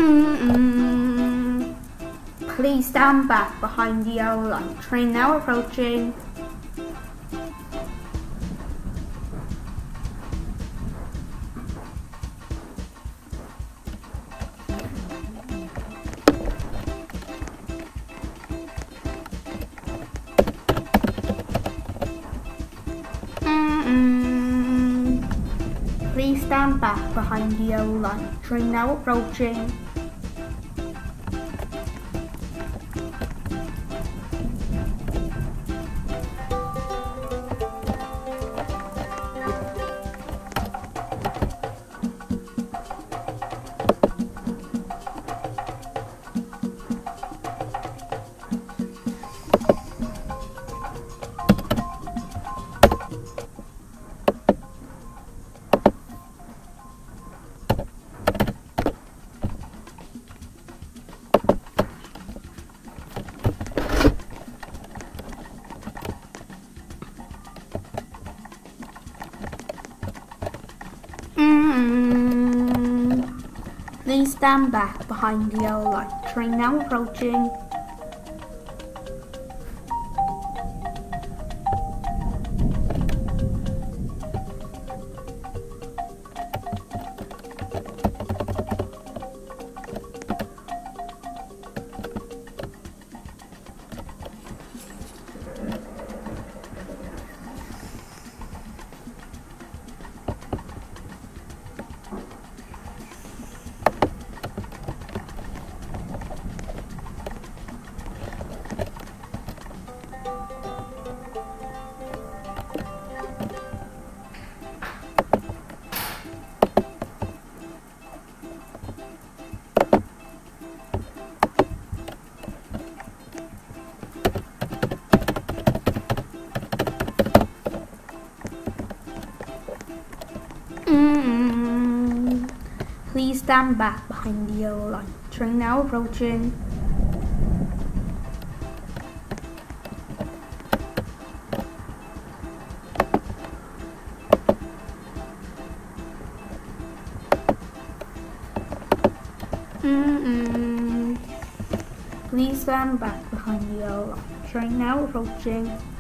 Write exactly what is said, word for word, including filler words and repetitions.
Mm-mm. Please stand back behind the yellow line. Train now approaching. Mm-mm. Please stand back behind the yellow line. Train now approaching. Mm-mm. Please stand back behind the yellow line. Train now approaching. Mm-mm. Please stand back behind the yellow line. Train now approaching. Mm-mm. Please stand back behind the yellow line. Train now approaching.